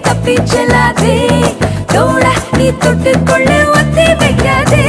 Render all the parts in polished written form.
தப்பி செல்லாதே தோட நீ தொட்டுக்கொள்ள ஒத்தி வைக்காதே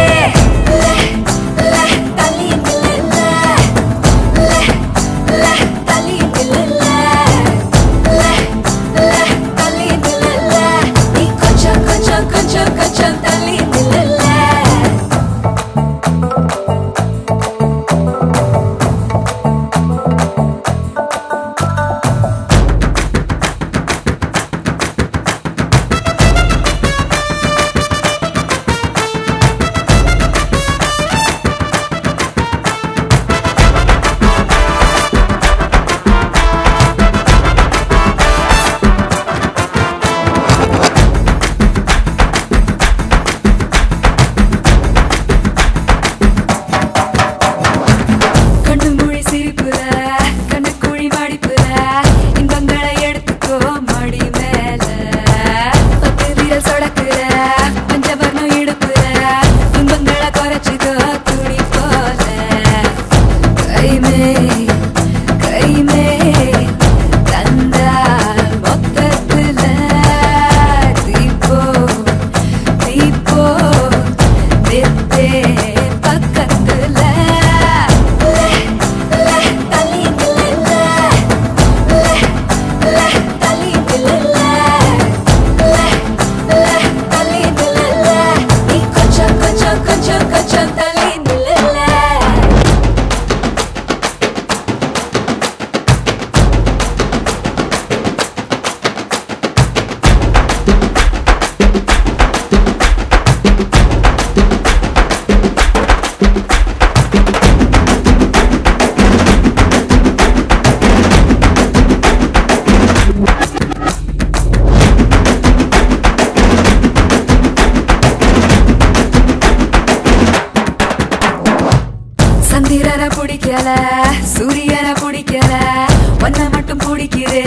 சந்திரனை பிடிக்கல சூரியனை பிடிக்கல ஒன்ன மட்டும் பிடிக்கிறே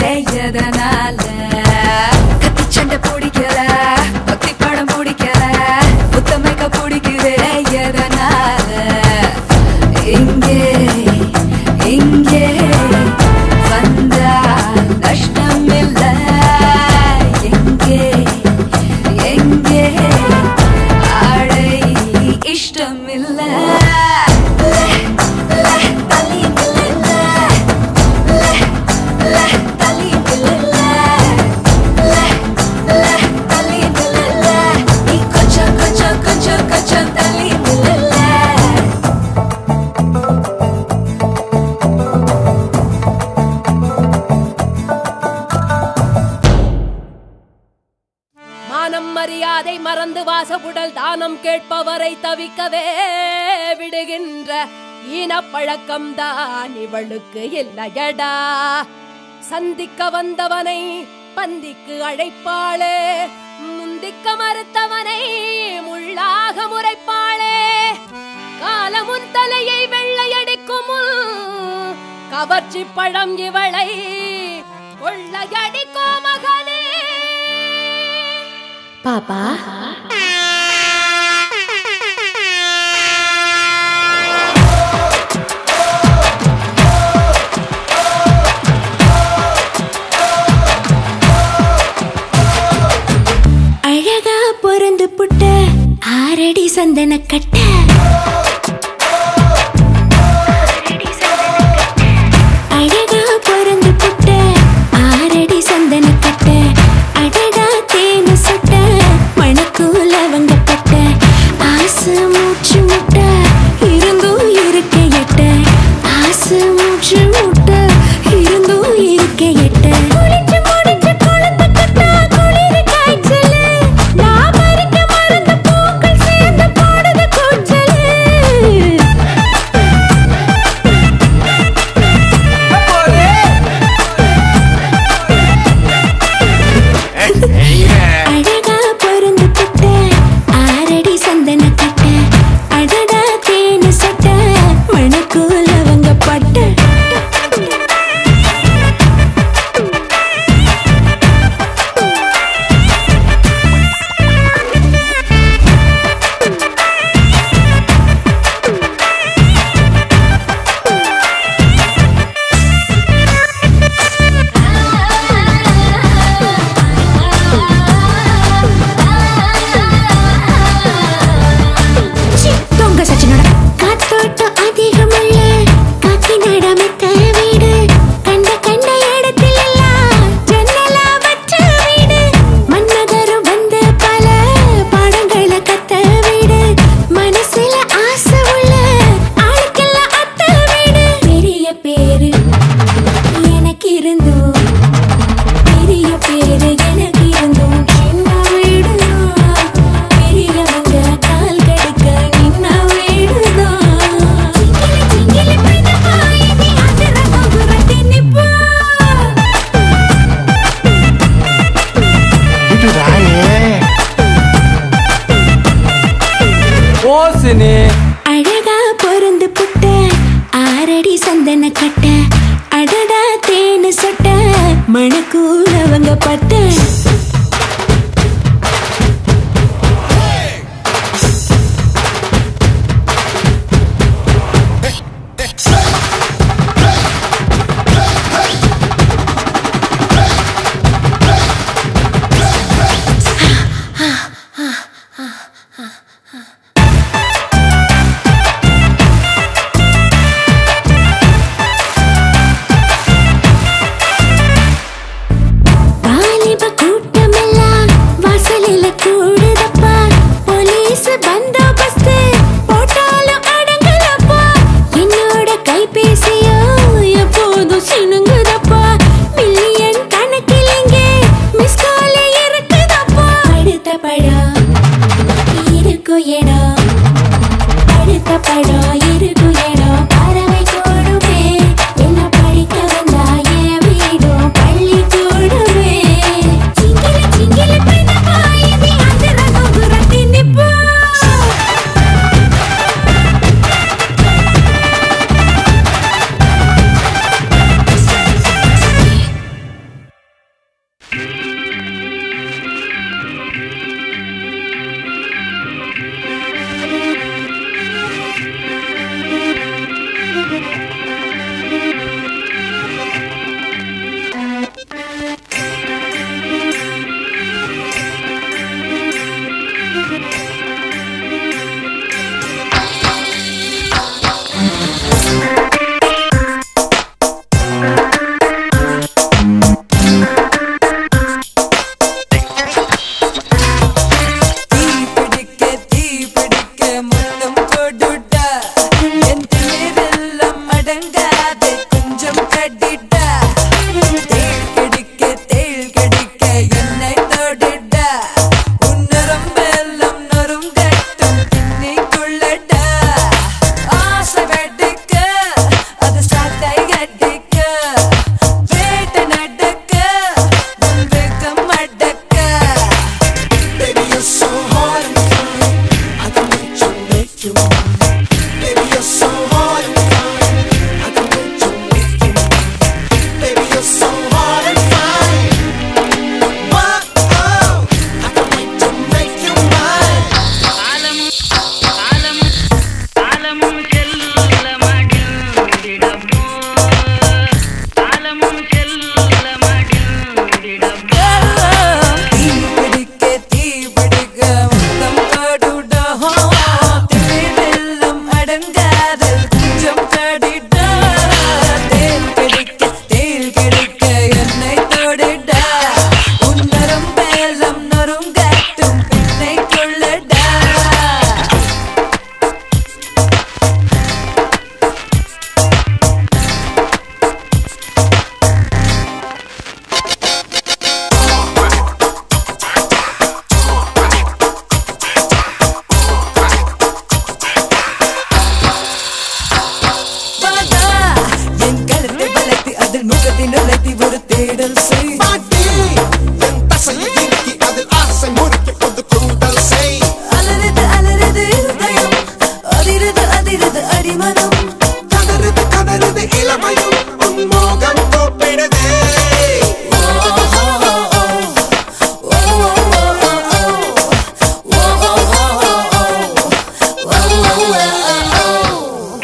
எதனால கத்தி சண்டை பிடிக்கல பக்தி படம் பிடிக்கல புத்தமைக்க பிடிக்கிறே எதனால இங்கே இங்கே வந்தா நஷ்டம் இல்ல எங்கே எங்கே ஆடை இஷ்டம் இல்ல மரியாதை மறந்து வாசப்புடல் தானம் கேட்பவரை தவிக்கவே விடுகின்ற ஈனப்பழக்கம் தான் இவளுக்கு இல்லையடா. சந்திக்க வந்தவனை பந்திக்கு அழைப்பாளே, முந்திக்க மறுத்தவனை முள்ளாக முறைப்பாளே. காலமுன் தலையை வெள்ளையடிக்கும் கவர்ச்சி பழம் இவளை கொள்ளையடிக்கோ மகனே. பாப்பா அழகா பொறந்து புட்ட ஆரடி சந்தன கட்ட அழகா பொறந்து புட்ட ஆரடி சந்தன கட்ட அடடா தேனு சுட்ட மணக்கூல வங்கப்பட்ட ஆசை மூச்சு முட்ட இருந்தும் இருக்க எட்ட ஆசை மூச்சு முட்ட இருந்தும் இருக்க எட்ட பேசுனே அழகா பொருந்து புட்ட ஆரடி சந்தன கட்ட அடடா தேனு சொட்ட மணக்கூலவங்க பட்ட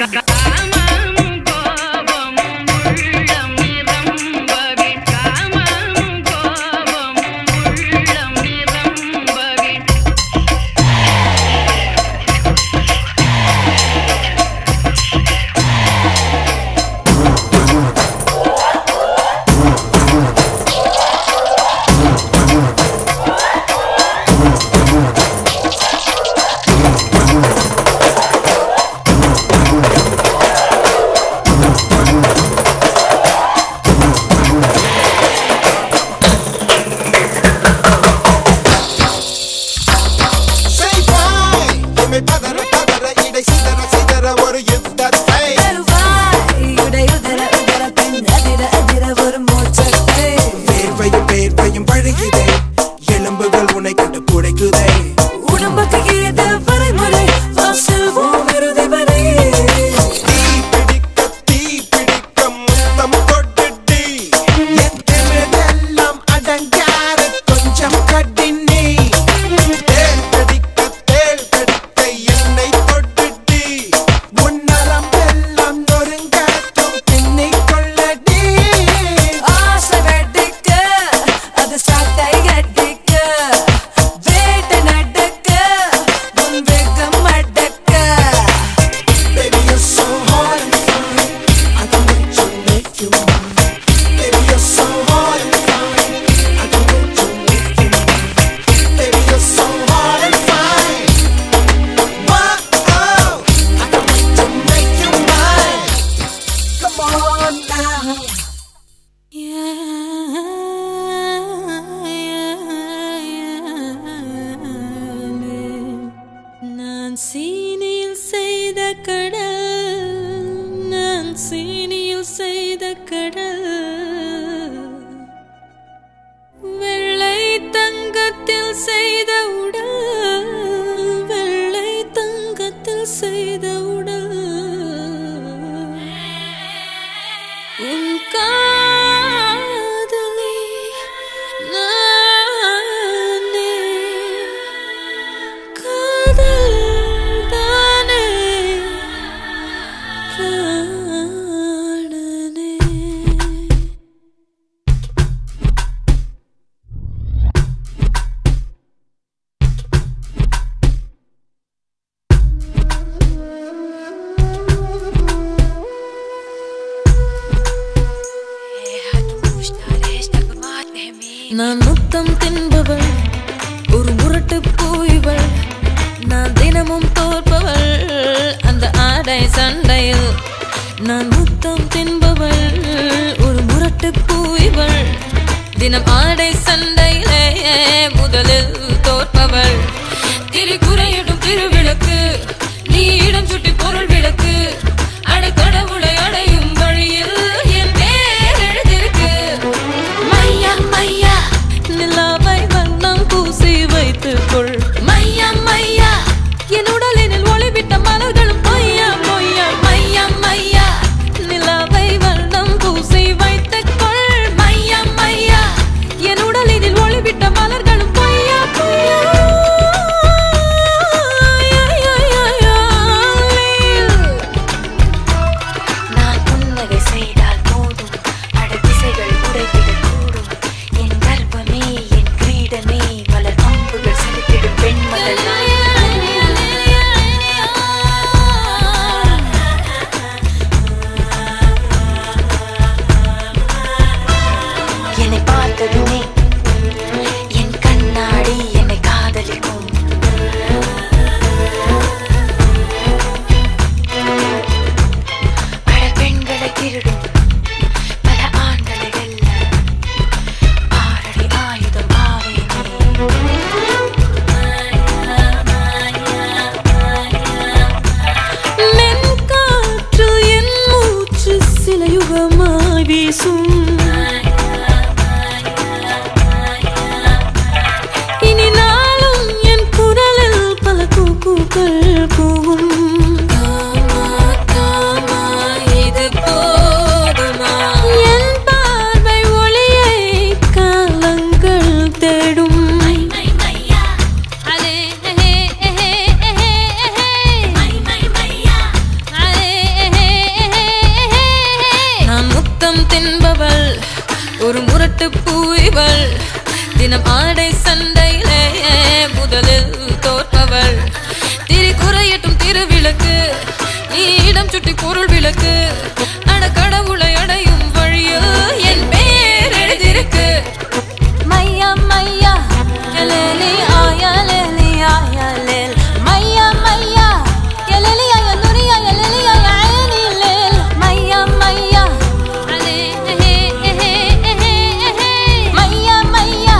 Come on. நான் முத்தம் தின்பவள் ஒரு முரட்டு பூய்வள் நான் தினமும் தோற்பவள் அந்த ஆடை சண்டையில் நான் முத்தம் தின்பவள் ஒரு முரட்டு பூய்வள் தினம் ஆடை சண்டையிலே முதலில் தோற்பவள் திரிகுறையிடும் திருவிளக்கு நீ இடம் சுட்டி பொருள் விளக்கு அடை கடவுளை அடையும் வழியில் என் பேர் எழுதிருக்கு மையா மையா நிலாவை வண்ணம் பூசி வைத்துக் கொள் மையா மையா என் உடலினில் ஒளிவிட்ட மலர்களும் பொய்யா பொய்யா மையா மையா நிலாவை வண்ணம் பூசி வைத்துக் கொள் மையா மையா என் உடலினில் ஒளிவிட்ட மலர்களும் பொய்யா பொய்யா நான் புன்னகை செய்தால் போதும் அட திசைகள் உடைத்திடக்கூடும் என் கர்ப்பமே என் கிரீடமே மலர் அம்புகள் செலுத்திடும் பெண்மகள் என்னை பார்த்ததுமே என் கண்ணாடி என்னை காதலிக்கும் பல பெண்களை திருடும் பல ஆண்களை வெல்ல ஆறடி ஆயுதம் மென்காற்று என் மூச்சு சில யுகமாய் வீசும் இனி நாளும் என் குரலில் பல கூக்குகள் கூவும் இது போதுமா என் பார்வை ஒளியை காலங்கள் தேடும் நான் முத்தம் தின்பவள் ஒரு முரட்டு பூய்வள் தினம் ஆடை சண்டையிலே முதலில் தோற்பவள் திரிகுறையட்டும் திருவிளக்கு நீ இடம் சுட்டி பொருள் விளக்கு அட கடவுளை அடையும் வழியில் என் பேர் எழுதிருக்கு மையா மையா எலேலி ஆயலேலி ஆயலேல் மையா மையா எலேலி ஆய நுரியா எலேலி ஆய ஐனி லேல் மையா மையா மையா மையா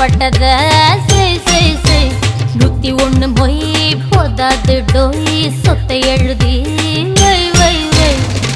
ஆசைப்பட்டத செய் செய் செய் 101 மொய் போதாது டோய் சொத்தை எழுதி வை வை வை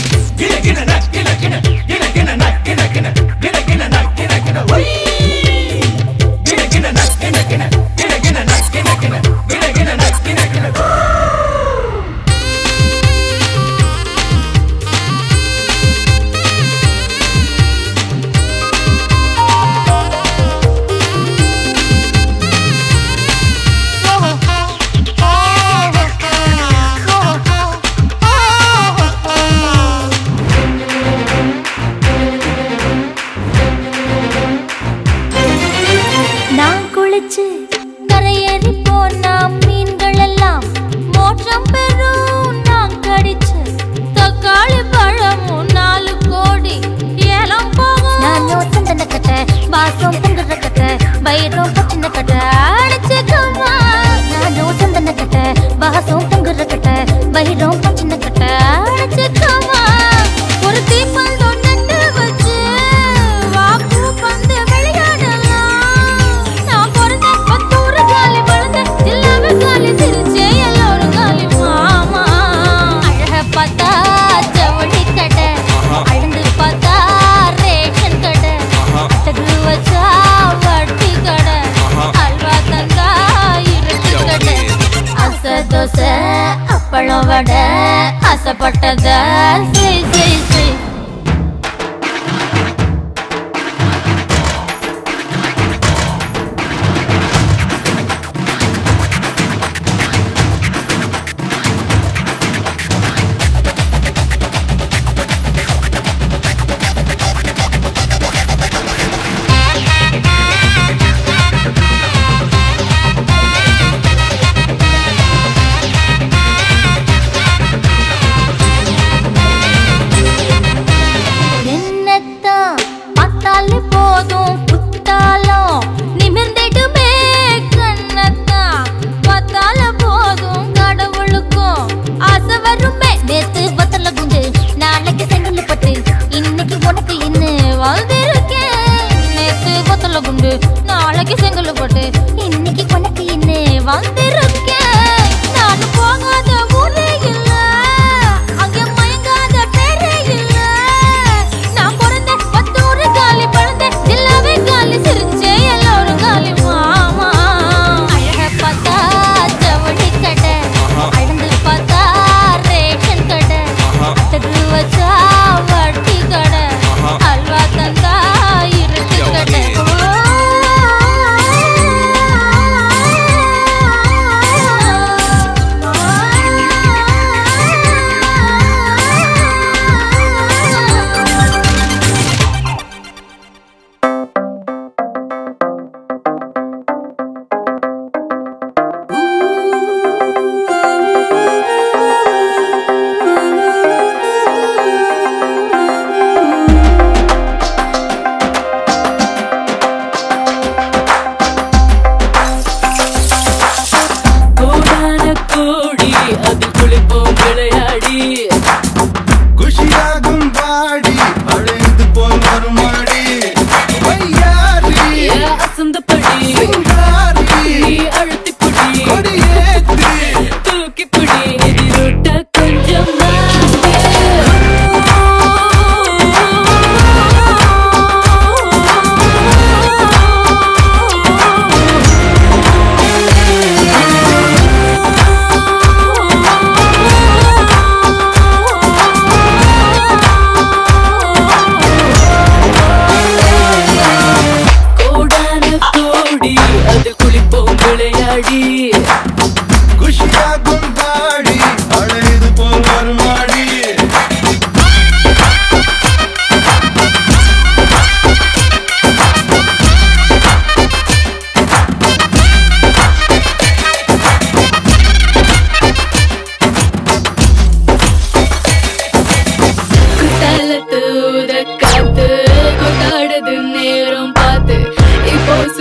கரையேறி போனா மீன்கள் எல்லாம் மோட்சம் பெறும் நான் கடிச்சு தக்காளி பழமும் 4 கோடி ஏலம் போகும் நானும் சந்தன கட்ட வாசம் பொங்குற கட்ட வயிறும் பச்சின கட்ட அடிச்சுக்குமா நானும் சந்தன கட்ட வாசம் பொங்குற கட்ட வயிறும் பச்சின கட்ட அடிச்சுக்குமா ஒரு தீப்பந்தம் நட்டு வச்சு வாக்கு பந்து அப்பளம் வடை ஆசைப்பட்டத செய் செய் செய் நாளைக்கு செங்கல் போட்டு இன்னைக்கு உனக்கு இன்னும் வந்திருக்கேன் நான் போகாத ஊரே இல்ல அங்கே மயங்காத பேரே இல்ல நான் பிறந்த 10 ஊரு காலி பழந்த எல்லாமே காலி சிரிச்சே எல்லாரும் காலி மாமா அழக பார்த்தா ஜவுளி கடை அழந்து பார்த்தா ரேஷன் கடை அட்டகு வச்சா வட்டி கடை அல்வா தந்தா இருட்டு கடை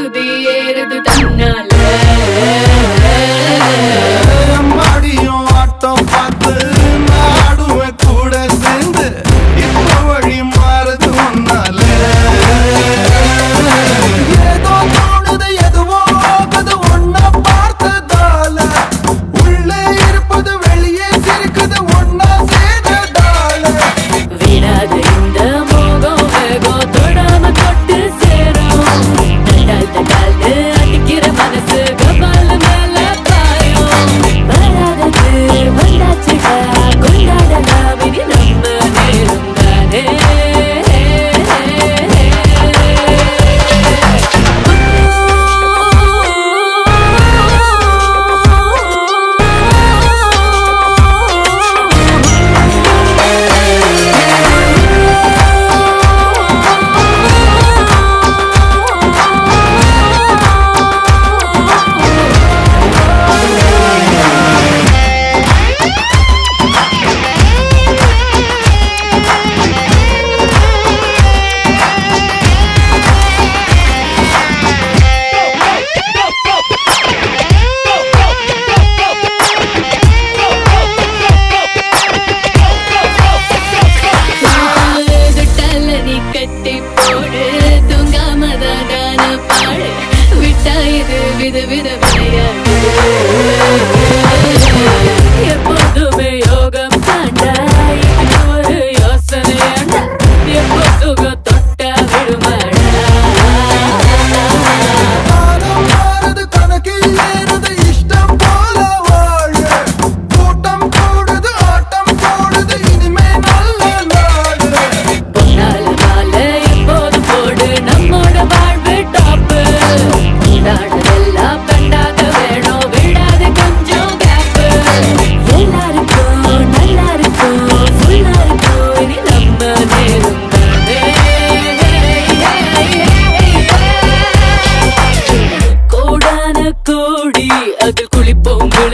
அம்மாடியும்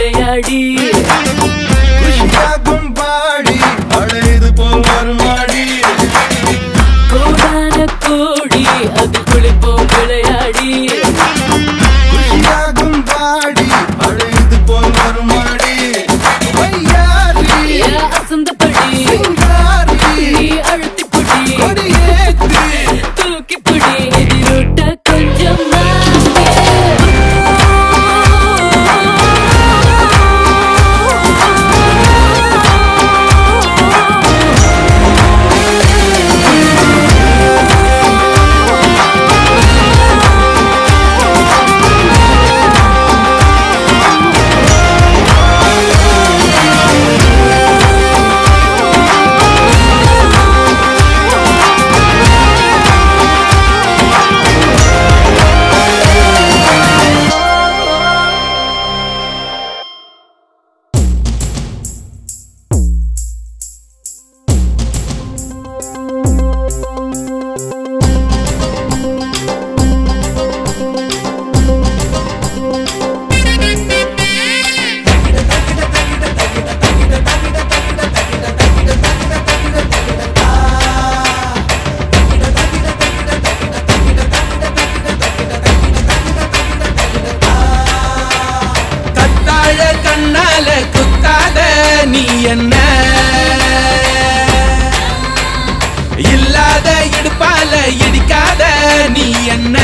விளையாடி குஷியாகும் பாடி அழைது போல் வருமாடி கோடான கோடி அது குளிப்போம் விளையாடி குஷியாகும் பாடி அழைது போல் வருமாடி அசந்தபடி நீ அழுத்திப்படி தூக்கிப்படி எதிரொட்ட கொஞ்சம் கண்ணால குத்தாத நீ என்ன இல்லாத இடுப்பால இடிக்காத நீ என்ன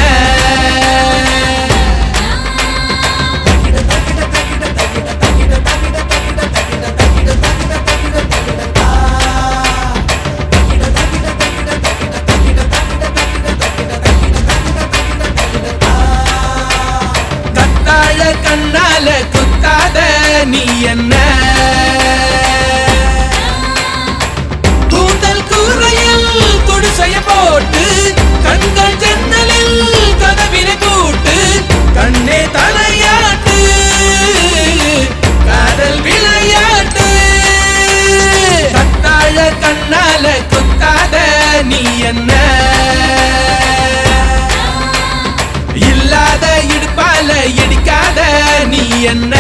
கத்தாழ கண்ணால குத்தாத நீ என்ன கூந்தல் கூரையில் குடிசைய போட்டு கண்கள் ஜன்னலில் கதவினை பூட்டு கண்ணே தலையாட்டு காதல் விளையாட்டு கத்தாழ கண்ணால குத்தாத நீ என்ன இல்லாத இடுப்பால இடிக்காத நீ என்ன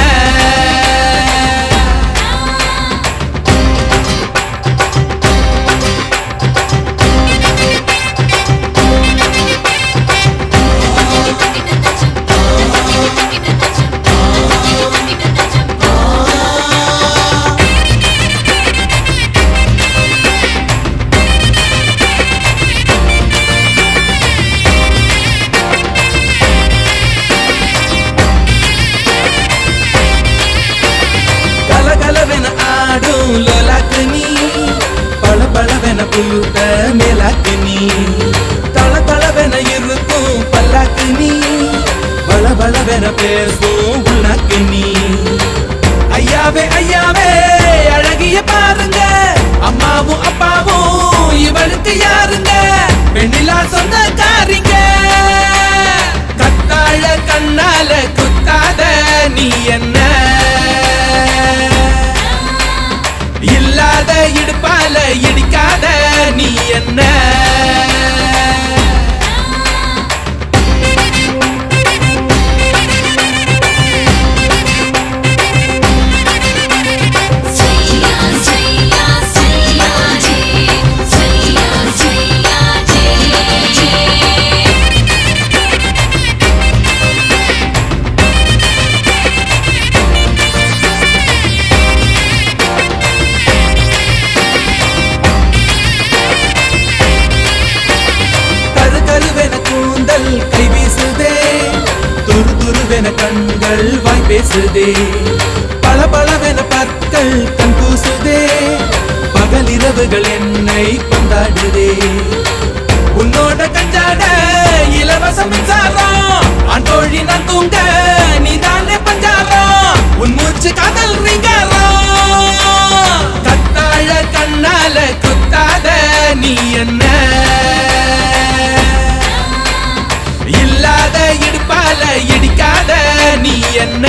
புழுத்த மேலாக்கு நீ தள தளவென இருக்கும் பல்லாக்கு நீ பல பலவென பேசும் உள்நாக்கு நீ ஐயாவே ஐயாவே அழகிய பாருங்க அம்மாவும் அப்பாவும் இவளுக்கு யாருங்க பெண்ணிலா சொந்தக்காரிங்க கத்தாழ கண்ணால குத்தாத நீ என்ன இல்லாத இடுப்பால இடிக்காத நீ என்ன கை வீசுதே துரு துருவென கண்கள் வாய் பேசுதே பல பலவென பற்கள் கண் பூசுதே பகலிரவுகள் என்னை கொண்டாடுதே உன்னோட கஞ்சாட இலவச மின்சாரம் அன்றோழி நான் தூங்க நீதானே பஞ்சாரம் உன் மூச்சு காதல் ரீங்காரம் கத்தாழ கண்ணால குத்தாத நீ என்ன இல்லாத இடுப்பால இடிக்காத நீ என்ன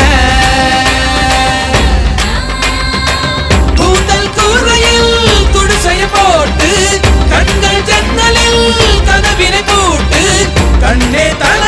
கூந்தல் கூரையில் குடிசைய போட்டு கண்கள் ஜன்னலில் கதவினை பூட்டு கண்ணே தல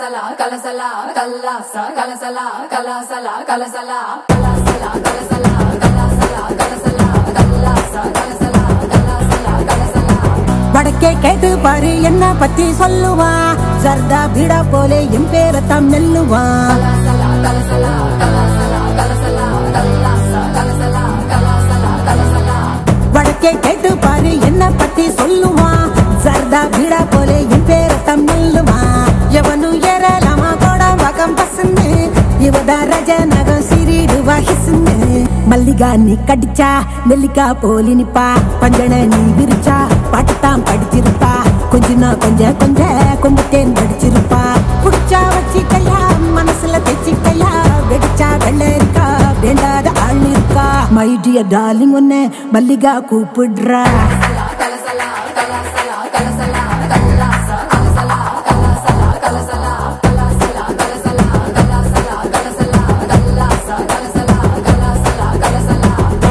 kalasala kalasala kalasa kalasala kalasala kalasala kalasala kalasala kalasala kalasala kalasa kalasala kalasala kalasala வடக்கே கேட்டு பாரு என்ன பத்தி சொல்லுவா சர்தா பீடா போலே என் பேரை தான் மெல்லுவா kalasala kalasala kalasala kalasala kalasa kalasala kalasala kalasala வடக்கே கேட்டு பாரு என்ன பத்தி சொல்லுவா சர்தா பீடா போலே என் பேரை தான் மெல்லுவா எவனு ஏறலாமா கோட வகம் பசன்னு இவதா ரஜ நகம் சிறிடுவா ஹிசுன்னு மல்லிகா நீ கடிச்சா நெல்லிக்கா போலி நிப்பா பஞ்சன நீ விரிச்சா பாட்டுத்தான் படிச்சிருப்பா கொஞ்சனா கொஞ்சம் கொம்பு தேன் படிச்சிருப்பா புடிச்சா வச்சிக்கையா மனசுல தெச்சிக்கையா வெடிச்சா வெள்ளரிக்கா வேண்டாத ஆள் இருக்கா மை டியர் டார்லிங் ஒன்னு மல்லிகா கூப்பிடுறா kalasala kalasala kalasala kalasa kalasala kalasala kalasala kalasala kalasala kalasala kalasala kalasa kalasala kalasala kalasala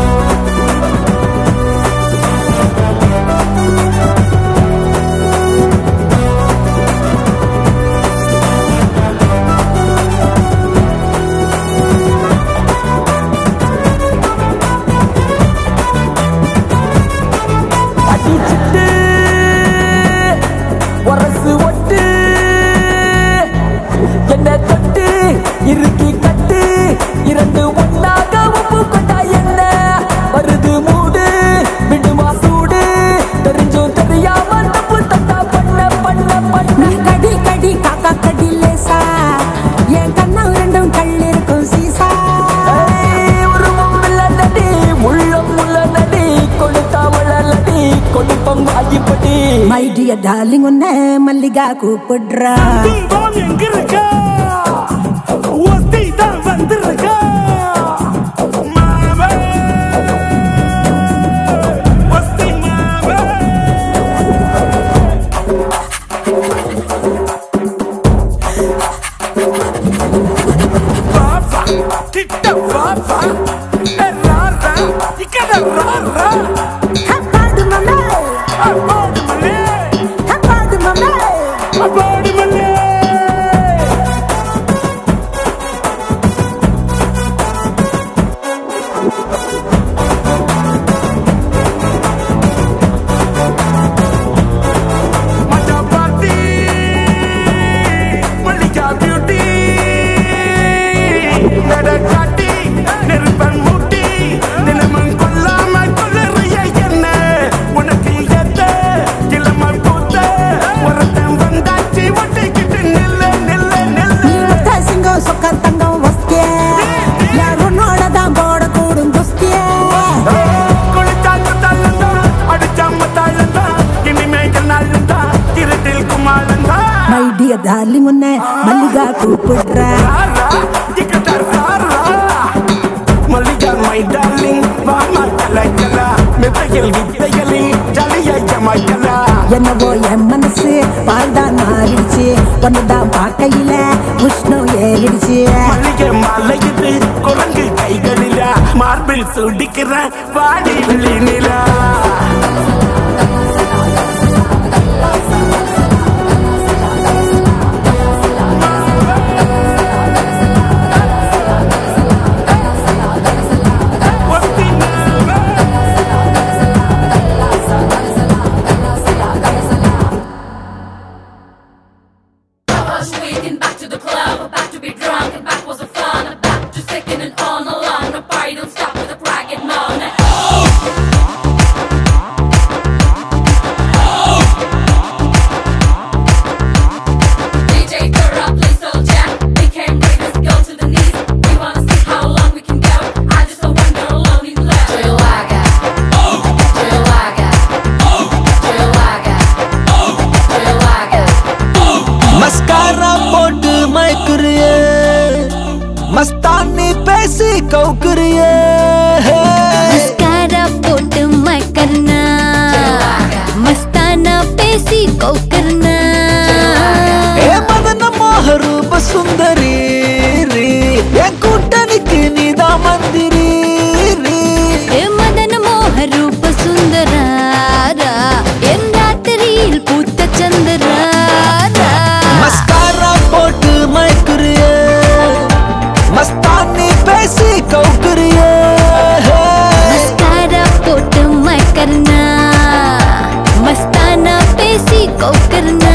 அடிச்சிட்டு வரசு ஒட்டு என்ன தொட்டு இறுக்கி கட்டு இரண்டு ஒன்னாக உப்பு கொண்டா என்ன வருது மூடு விடுமா சூடு தெரிஞ்சும் தெரியாம தப்பு தட்டா பண்ண கடி கடி காக்கா கடி லேசா என் கண்ணா ரெண்டும் கல் இருக்கும் சீசா ஒரு முள்ளடி முள்ளம் முள்ளடி கொடுத்தாவளடி கொடுப்பம் வாஜிப்படி மை டியர் டார்லிங் ஒன்னு மல்லிகா கூப்பிடுறா தீபம் எங்க இருக்கா ஒத்தி தான் வந்திருக்கா மாவே ஒத்தி மாவே பாபா கிட்ட பாபா ராரா இக்கட ராரா பாடு மம்மே அப்பாடு மல்லே பாடு மம்மே அப்பாடு மல்லே மச்சா பார்ட்டி மல்லிகா பியூட்டி நட காட்டி நெருப்பன் மூட்டி தினமும் கொல்லாம கொள்ளறிய என்ன உனக்கு எத்த கிளம கூத்த ஒருத்தன் வந்தாச்சு ஒட்டிக்கிட்டு நில்ல நில்ல நீ நில்ல ஒத்த சிங்கம் சொக்க தங்கம் வஸ்தியே யார் உன்னோட தான் போட கூடும் துஸ்தியே குளிச்சாக்கு தள்ளந்தா அடிச்சாம தாழந்தா இனிமேல் நாளந்தா இருட்டில் குமாரந்தா மை டியர் டார்லிங் ஒன்னு மல்லிகா கூப்பிடுறா ராரா இக்கட ராரா மல்லிகா மை டார்லிங் வாமா கலக்கலா மெத்தையில் வித்தைகளில் ஜலிய ஜமாய்க்கலா என்னவோ என் மனசு பால்தான் மாறிடுச்சு ஒன்னுதான் பார்க்கையில உஷ்ணம் ஏறிடுச்சு மல்லிகை மலையுது குரங்கு கைகளில மார்பில் சுடிக்கிற வாடி விழி நிலா ஒத்தி மாவே Waking back to the club, about to be drunk, and back was the fun, about to second and on along, the party don't stop with a bragging moan. Mastani பேசி கவுக்குறியே मस्कारा पोट मैं करना मस्ताना पेसी को करना ஏ மதன மோகரூப சுந்தரி ரீ என் கூட்டணிக்கு நீதான் மந்திரி ரீ ए मदन मोह रूप सुंदरारा एन रात्रिயில் பூத்த சந்திராரா மஸ்காரா போட்டு கவுக்குறியே मस्कारा पोट मैं करना मस्ताना पेशी को करना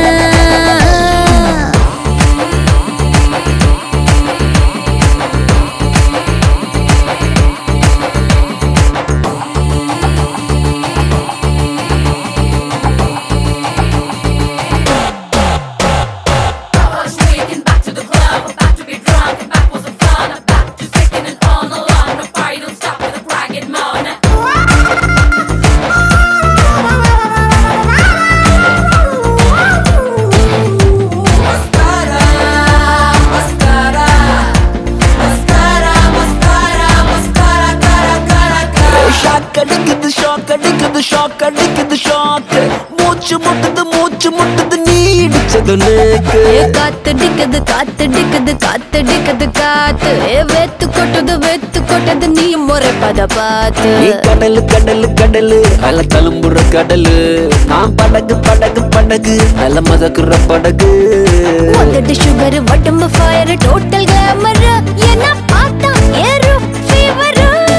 ஷாக் அடிக்குது ஷாக் மூச்சு முட்டுது நீ இடிச்சது நேக்கு காத்தடிக்குது காத்தடிக்குது காத்தடிக்குது காத்து வெத்து கொட்டது நீ முறை பத பார்த்து கடலு கடலு கடலு அல தழும்புற கடலு நான் படகு நல்ல மதக்குற படகு உதடு சுகர் உடம்பு ஃபயர் டோட்டல் கிளாமர் என்ன பார்த்தா ஏறும் ஃபீவர்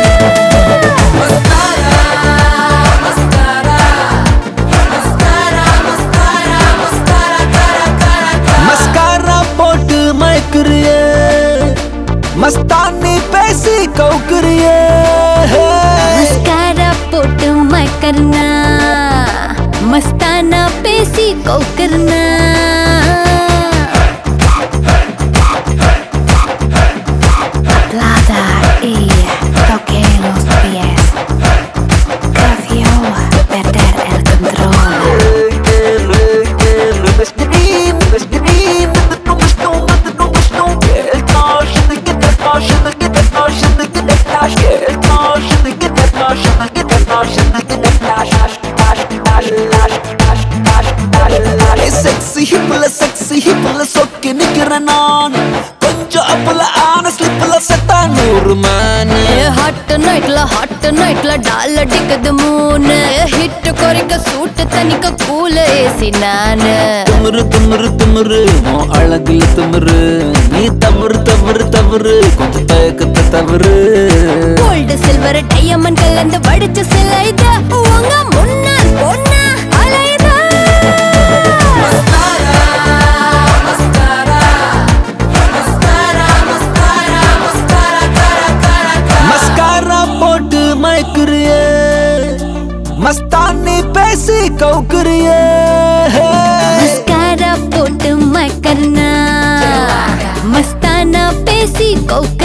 मस्तानी पैसी कौकरिए मस्कारा पोट मैं करना मस्ताना पेशी को करना Plata y toque los pies Confío perder el control sexy hipla சொக்கி நிக்கிறேன் நான் கொஞ்சம் அப்பல ஆன ஸ்லிப்ல செத்தா 100 man ஹாட் நைட்ல டால் அடிக்குது மூணு ஹிட் குறைக்க சூட்டு தனிக்க கூல ஏசி நானு திமிரு உன் அழகுல திமிரு நீ தவறு கொஞ்சம் தயக்கத்தை தவறு கோல்டு சில்வர் டைமண்ட் கலந்து வடிச்ச சிலை இது உங்க முன்னால் பொண்ணா அலையுதா மஸ்காரா போட்டு மயக்குறியே மஸ்தானி பேசி கவுக்குறியே मस्कारा पोट मैं करना मस्ताना पेशी को